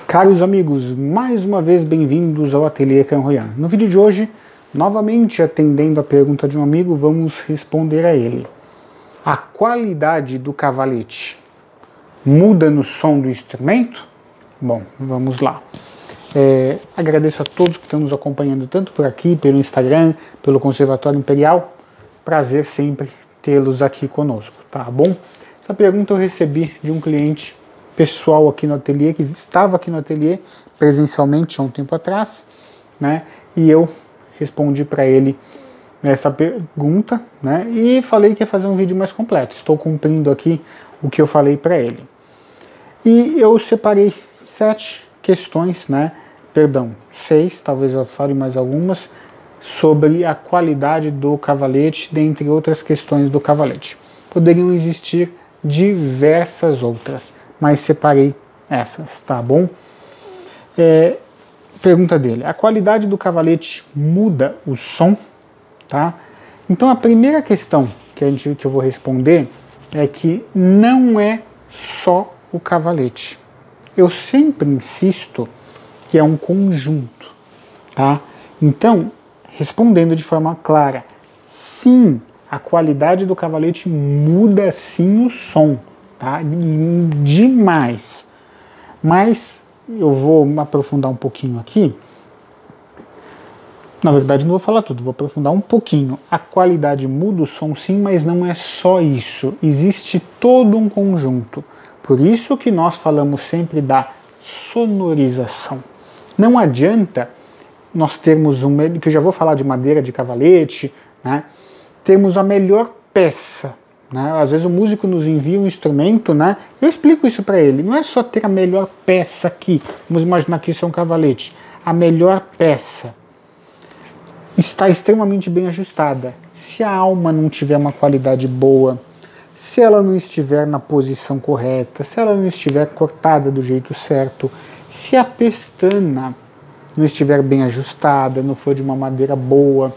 Caros amigos, mais uma vez bem-vindos ao Ateliê Canroyan. No vídeo de hoje, novamente atendendo a pergunta de um amigo, vamos responder a ele. A qualidade do cavalete muda no som do instrumento? Bom, vamos lá. Agradeço a todos que estão nos acompanhando, tanto por aqui, pelo Instagram, pelo Conservatório Imperial. Prazer sempre tê-los aqui conosco, tá bom? Essa pergunta eu recebi de um cliente pessoal aqui no ateliê, que estava aqui no ateliê presencialmente há um tempo atrás, né? E eu respondi para ele essa pergunta, né? E falei que ia fazer um vídeo mais completo. Estou cumprindo aqui o que eu falei para ele. E eu separei 7 questões, né? Perdão, 6, talvez eu fale mais algumas, sobre a qualidade do cavalete, dentre outras questões do cavalete. Poderiam existir diversas outras, mas separei essas, tá bom? Pergunta dele: a qualidade do cavalete muda o som? Tá? Então a primeira questão que eu vou responder é que não é só o cavalete. Eu sempre insisto que é um conjunto, tá? Então, respondendo de forma clara, sim, a qualidade do cavalete muda sim o som, tá? Demais. Mas eu vou me aprofundar um pouquinho aqui. Na verdade não vou falar tudo, vou aprofundar um pouquinho. A qualidade muda o som sim, mas não é só isso. Existe todo um conjunto. Por isso que nós falamos sempre da sonorização. Não adianta nós termos que eu já vou falar de madeira de cavalete, né? Termos a melhor peça, né? Às vezes o músico nos envia um instrumento, né? Eu explico isso para ele. Não é só ter a melhor peça aqui. Vamos imaginar que isso é um cavalete. A melhor peça está extremamente bem ajustada. Se a alma não tiver uma qualidade boa, se ela não estiver na posição correta, se ela não estiver cortada do jeito certo, se a pestana não estiver bem ajustada, não for de uma madeira boa,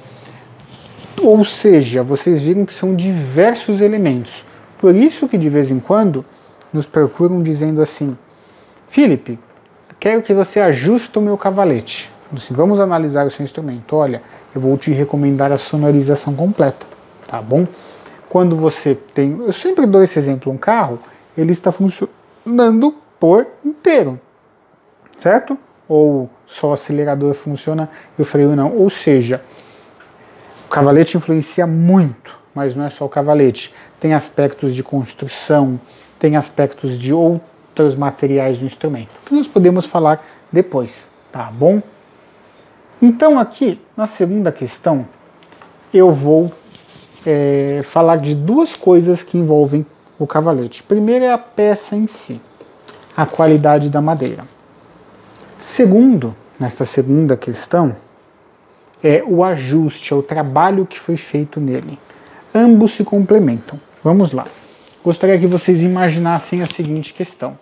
ou seja, vocês viram que são diversos elementos. Por isso que de vez em quando nos procuram dizendo assim: Felipe, quero que você ajuste o meu cavalete. Assim, vamos analisar o seu instrumento. Olha, eu vou te recomendar a sonorização completa, tá bom? Quando você tem, eu sempre dou esse exemplo, um carro, ele está funcionando por inteiro, certo? Ou só o acelerador funciona e o freio não. Ou seja, o cavalete influencia muito, mas não é só o cavalete. Tem aspectos de construção, tem aspectos de outros materiais do instrumento, que nós podemos falar depois, tá bom? Então aqui, na segunda questão, eu vou falar de duas coisas que envolvem o cavalete. Primeiro é a peça em si, a qualidade da madeira. Segundo, nesta segunda questão, é o ajuste, é o trabalho que foi feito nele. Ambos se complementam. Vamos lá. Gostaria que vocês imaginassem a seguinte questão.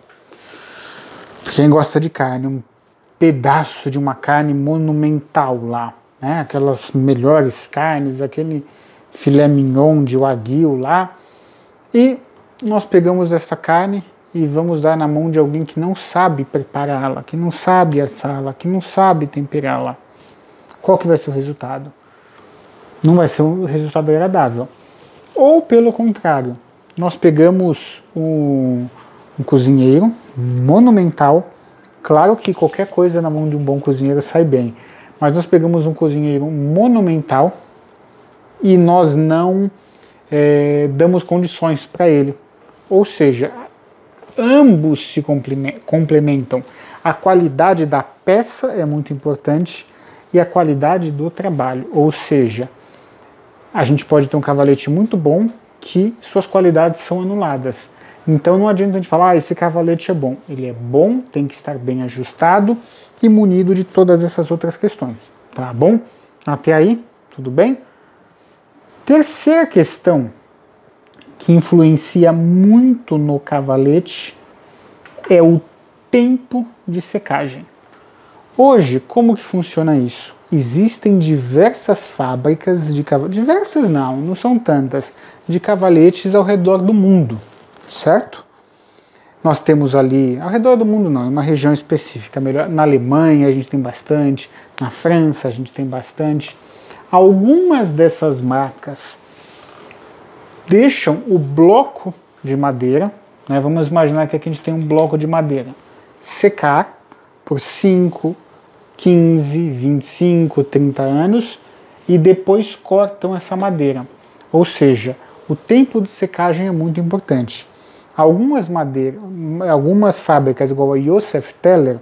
Quem gosta de carne, um pedaço de uma carne monumental lá, né? Aquelas melhores carnes, aquele filé mignon de wagyu lá, e nós pegamos esta carne e vamos dar na mão de alguém que não sabe prepará-la, que não sabe assá-la, que não sabe temperá-la. Qual que vai ser o resultado? Não vai ser um resultado agradável. Ou pelo contrário, nós pegamos um cozinheiro monumental. Claro que qualquer coisa na mão de um bom cozinheiro sai bem, mas nós pegamos um cozinheiro monumental e nós não damos condições para ele. Ou seja, ambos se complementam. A qualidade da peça é muito importante e a qualidade do trabalho. Ou seja, a gente pode ter um cavalete muito bom que suas qualidades são anuladas. Então não adianta a gente falar, esse cavalete é bom. Ele é bom, tem que estar bem ajustado e munido de todas essas outras questões. Tá bom? Até aí, tudo bem? Terceira questão que influencia muito no cavalete é o tempo de secagem. Hoje, como que funciona isso? Existem diversas fábricas de cavaletes, diversas não são tantas, de cavaletes ao redor do mundo, certo? Nós temos ali, ao redor do mundo não, é uma região específica, melhor, na Alemanha a gente tem bastante, na França a gente tem bastante. Algumas dessas marcas deixam o bloco de madeira, né, vamos imaginar que aqui a gente tem um bloco de madeira, secar por 5, 15, 25, 30 anos e depois cortam essa madeira. Ou seja, o tempo de secagem é muito importante. Algumas fábricas, igual a Josef Teller,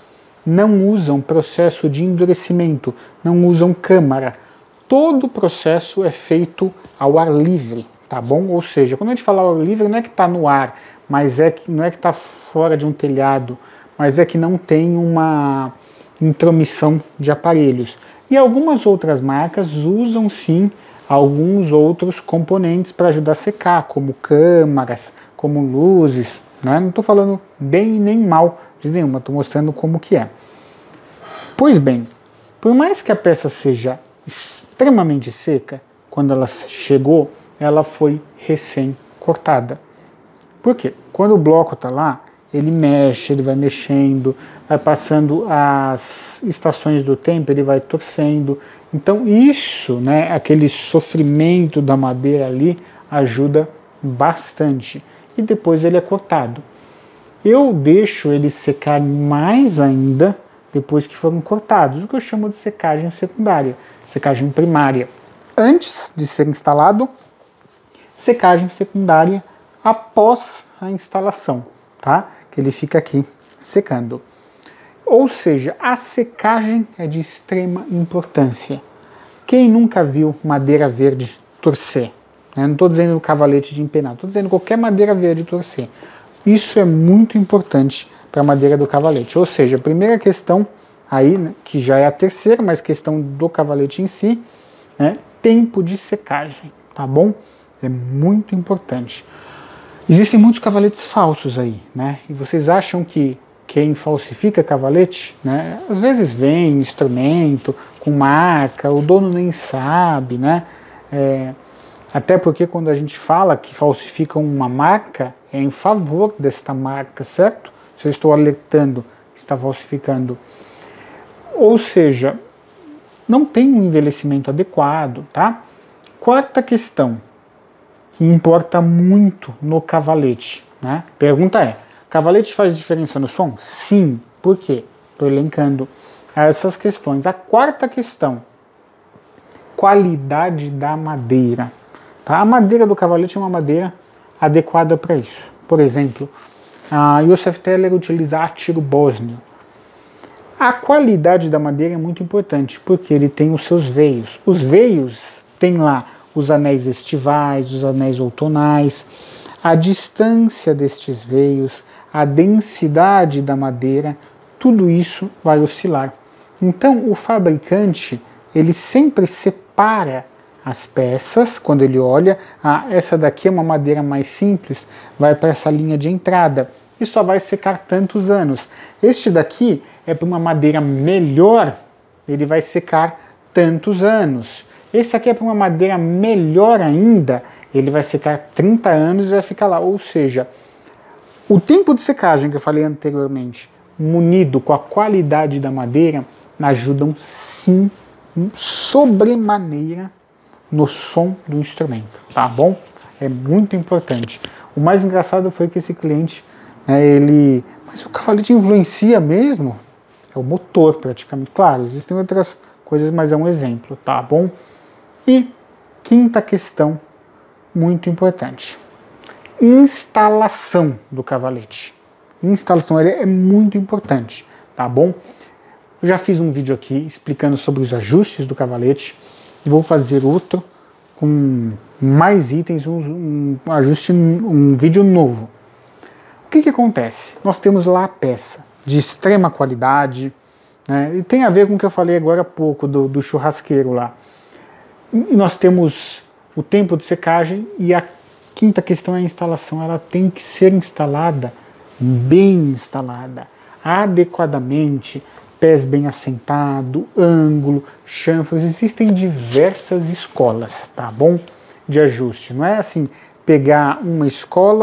não usam processo de endurecimento, não usam câmara. Todo o processo é feito ao ar livre, tá bom? Ou seja, quando a gente fala ao ar livre, não é que está no ar, mas não é que está fora de um telhado, mas é que não tem uma intromissão de aparelhos. E algumas outras marcas usam sim alguns outros componentes para ajudar a secar, como câmaras, como luzes, né? Não estou falando bem nem mal de nenhuma, estou mostrando como que é. Pois bem, por mais que a peça seja extremamente seca, quando ela chegou, ela foi recém-cortada. Por quê? Quando o bloco está lá, ele mexe, ele vai mexendo, vai passando as estações do tempo, ele vai torcendo. Então isso, né, aquele sofrimento da madeira ali, ajuda bastante. E depois ele é cortado. Eu deixo ele secar mais ainda depois que foram cortados, o que eu chamo de secagem secundária, secagem primária. Antes de ser instalado, secagem secundária após a instalação, tá? Que ele fica aqui secando. Ou seja, a secagem é de extrema importância. Quem nunca viu madeira verde torcer? Não estou dizendo cavalete de empenar, estou dizendo qualquer madeira verde torcer. Isso é muito importante para a madeira do cavalete. Ou seja, a primeira questão aí, né, que já é a terceira, mas questão do cavalete em si, né, tempo de secagem, tá bom? É muito importante. Existem muitos cavaletes falsos aí, né? E vocês acham que quem falsifica cavalete, né, às vezes vem instrumento com marca, o dono nem sabe, né? Até porque quando a gente fala que falsificam uma marca, é em favor desta marca, certo? Se eu estou alertando que está falsificando. Ou seja, não tem um envelhecimento adequado, tá? Quarta questão, que importa muito no cavalete, né? Pergunta é, cavalete faz diferença no som? Sim. Por quê? Estou elencando essas questões. A quarta questão, qualidade da madeira. Tá? A madeira do cavalete é uma madeira adequada para isso. Por exemplo, a Josef Teller utiliza átiro bósnio. A qualidade da madeira é muito importante, porque ele tem os seus veios. Os veios têm lá os anéis estivais, os anéis outonais, a distância destes veios, a densidade da madeira, tudo isso vai oscilar. Então o fabricante, ele sempre separa as peças, quando ele olha, essa daqui é uma madeira mais simples, vai para essa linha de entrada e só vai secar tantos anos. Este daqui é para uma madeira melhor, ele vai secar tantos anos. Esse aqui é para uma madeira melhor ainda, ele vai secar 30 anos e vai ficar lá. Ou seja, o tempo de secagem que eu falei anteriormente, munido com a qualidade da madeira, ajudam sim, sobremaneira, no som do instrumento, tá bom? É muito importante. O mais engraçado foi que esse cliente, né, mas o cavalete influencia mesmo? É o motor praticamente. Claro, existem outras coisas, mas é um exemplo, tá bom? E quinta questão, muito importante. Instalação do cavalete. Instalação é muito importante, tá bom? Eu já fiz um vídeo aqui explicando sobre os ajustes do cavalete. Vou fazer outro com mais itens, um vídeo novo. O que acontece? Nós temos lá a peça de extrema qualidade, né, e tem a ver com o que eu falei agora há pouco do churrasqueiro lá. E nós temos o tempo de secagem e a quinta questão é a instalação. Ela tem que ser instalada, bem instalada, adequadamente, pés bem assentados, ângulo, chanfros. Existem diversas escolas, tá bom? De ajuste. Não é assim, pegar uma escola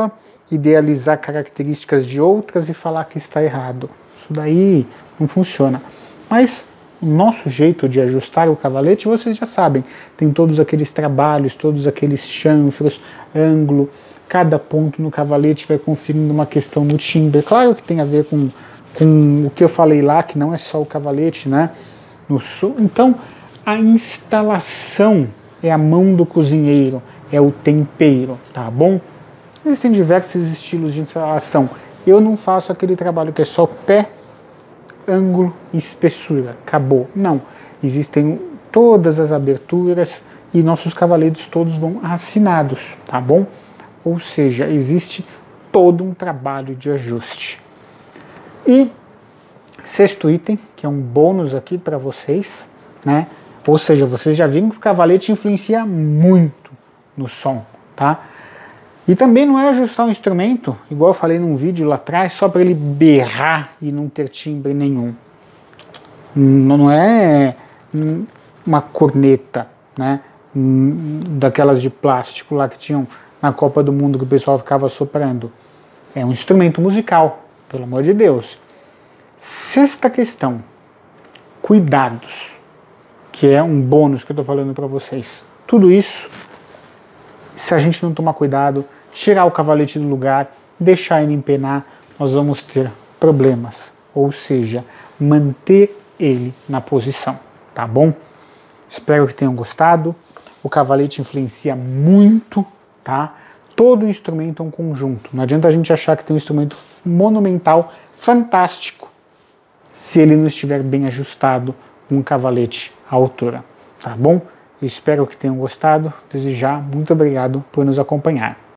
idealizar características de outras e falar que está errado. Isso daí não funciona. Mas o nosso jeito de ajustar o cavalete, vocês já sabem, tem todos aqueles trabalhos, todos aqueles chanfros, ângulo, cada ponto no cavalete vai conferindo uma questão no timbre. Claro que tem a ver com o que eu falei lá, que não é só o cavalete, né? Então, a instalação é a mão do cozinheiro, é o tempero, tá bom? Existem diversos estilos de instalação. Eu não faço aquele trabalho que é só pé, ângulo e espessura, acabou. Não, existem todas as aberturas e nossos cavaletes todos vão assinados, tá bom? Ou seja, existe todo um trabalho de ajuste. E sexto item, que é um bônus aqui para vocês, né? Ou seja, vocês já viram que o cavalete influencia muito no som, tá? E também não é ajustar o instrumento, igual eu falei num vídeo lá atrás, só para ele berrar e não ter timbre nenhum. Não é uma corneta, né? Daquelas de plástico lá que tinham na Copa do Mundo que o pessoal ficava soprando. É um instrumento musical, pelo amor de Deus. Sexta questão, cuidados, que é um bônus que eu estou falando para vocês. Tudo isso, se a gente não tomar cuidado, tirar o cavalete do lugar, deixar ele empenar, nós vamos ter problemas. Ou seja, manter ele na posição, tá bom? Espero que tenham gostado. O cavalete influencia muito, tá? Todo instrumento é um conjunto. Não adianta a gente achar que tem um instrumento monumental, fantástico, se ele não estiver bem ajustado com um cavalete à altura, tá bom? Eu espero que tenham gostado. Desde já, muito obrigado por nos acompanhar.